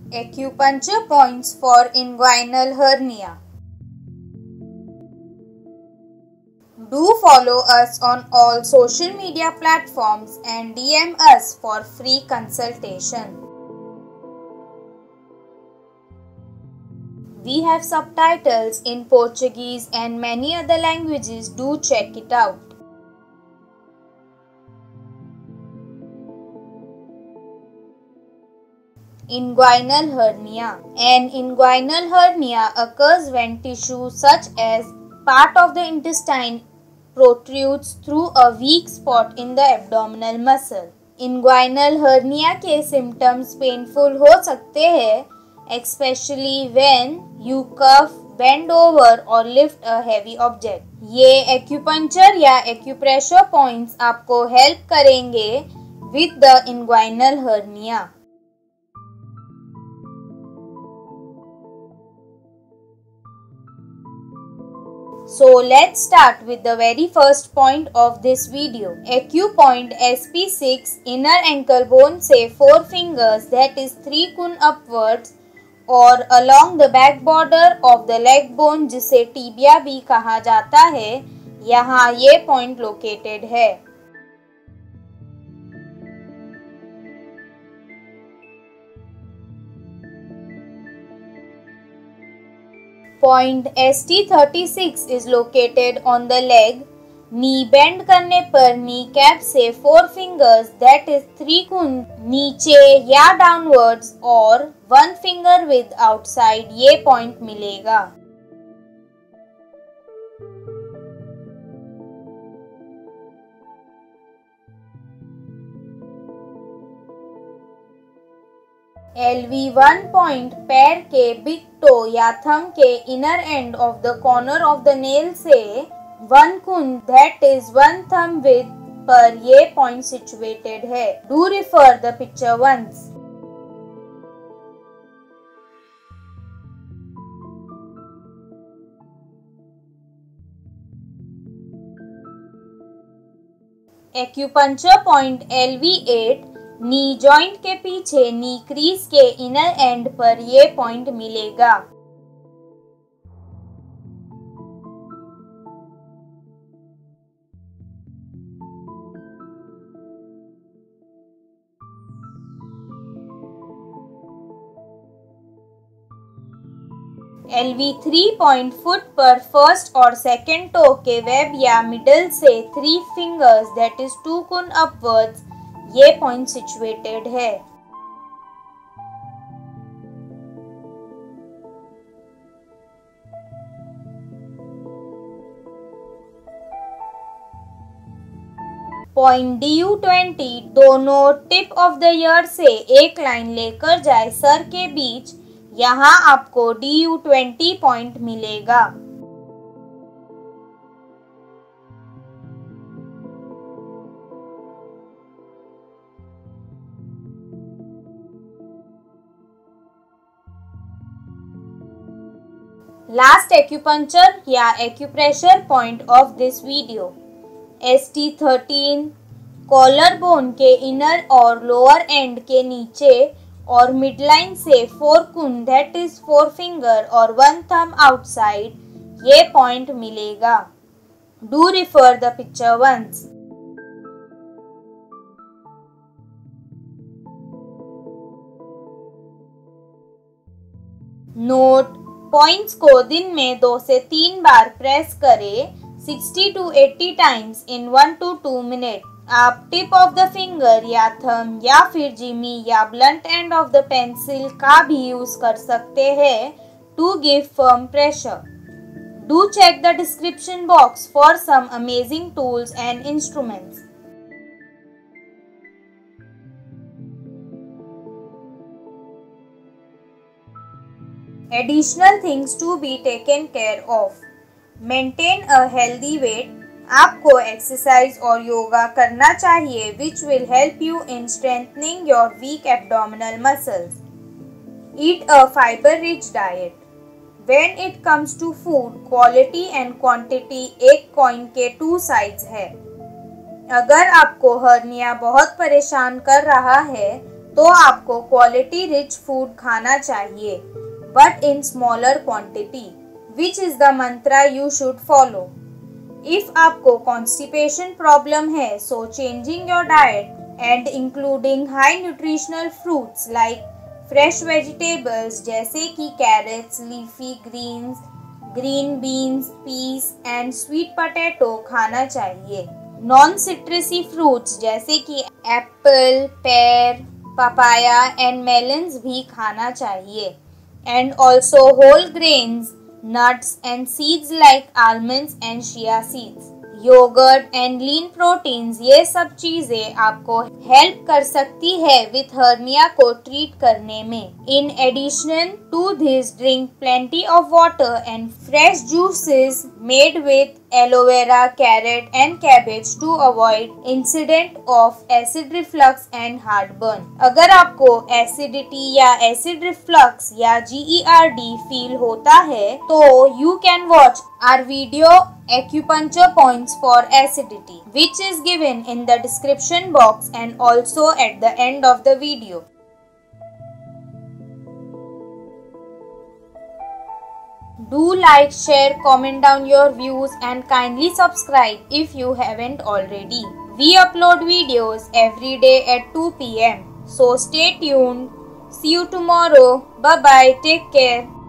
Acupuncture points for inguinal hernia. Do follow us on all social media platforms and DM us for free consultation. We have subtitles in Portuguese and many other languages. Do check it out. Inguinal hernia. An inguinal hernia occurs when tissue such as part of the intestine protrudes through a weak spot in the abdominal muscle. Inguinal hernia के symptoms painful हो सकते हैं, especially when you cough, bend over or lift a heavy object. ये acupuncture या acupressure points आपको help करेंगे with the inguinal hernia. So let's start with the very first point of this video. Acupoint SP6 inner ankle bone से 4 fingers, that is 3 kun upwards और along the back border of the leg bone जिसे tibia भी कहा जाता है, यहाँ ये point located है. Point ST36 is located on the leg. Knee bend करने पर knee cap से 4 fingers, that is 3 kun नीचे या downwards और 1 finger with outside ये point मिलेगा. LV1 point पैर के बिग टो या थंब के inner end of the corner of the nail से 1 kun, that is 1 thumb width पर ये पॉइंट सिचुएटेड है. Do refer the picture once. Acupuncture point LV8 knee joint के पीछे नी क्रीज के इनर एंड पर ये पॉइंट मिलेगा. LV3 पॉइंट फुट पर फर्स्ट और सेकेंड टो के वेब या मिडल से 3 fingers, that is 2 kun upwards ये पॉइंट सिचुएटेड है. पॉइंट DU20 दोनों टिप ऑफ द ईयर से एक लाइन लेकर जाए सर के बीच, यहाँ आपको DU20 पॉइंट मिलेगा. Last acupuncture या acupressure point of this video. ST13 collar bone के इनर और लोअर एंड के नीचे और मिडलाइन से 4 kun, that is 4 finger और 1 thumb outside ये पॉइंट मिलेगा. Do refer the picture once. Note, points को दिन में 2 से 3 बार प्रेस करें 60 to 80 times in 1 to 2 minute. आप टिप ऑफ द फिंगर या थंब या फिर जिमी या blunt end of the pencil का भी यूज कर सकते हैं to give firm pressure. Do check the description box for some amazing tools and instruments. Additional things to be taken care of. Maintain a healthy weight. आपको exercise और योगा करना चाहिए which will help you in strengthening your weak abdominal muscles. Eat a fiber-rich diet. When it comes to food, quality and quantity एक coin के 2 sides है. अगर आपको hernia बहुत परेशान कर रहा है तो आपको क्वालिटी रिच फूड खाना चाहिए, but in smaller quantity, which is the mantra you should follow. If आपको कॉन्स्टिपेशन प्रॉब्लम है, so changing your diet and including high nutritional fruits like fresh vegetables जैसे कि carrots, leafy greens, green beans, peas and sweet potato खाना चाहिए। Non सिट्रसी fruits जैसे कि Apple, पेर, papaya and melons भी खाना चाहिए। And also whole grains, nuts and seeds like almonds and chia seeds, yogurt and lean proteins, ये सब चीजें आपको हेल्प कर सकती है विथ हर्निया को ट्रीट करने में। In addition to this, drink plenty of water and fresh juices made with aloe vera, carrot and cabbage to avoid incident of acid reflux and heartburn. अगर आपको एसिडिटी या एसिड रिफ्लक्स या GERD feel होता है तो you can watch our video acupuncture points for acidity, which is given in the description box and also at the end of the video. Do like, share, comment down your views and kindly subscribe if you haven't already. We upload videos every day at 2 p.m. So stay tuned. See you tomorrow. Bye bye. Take care.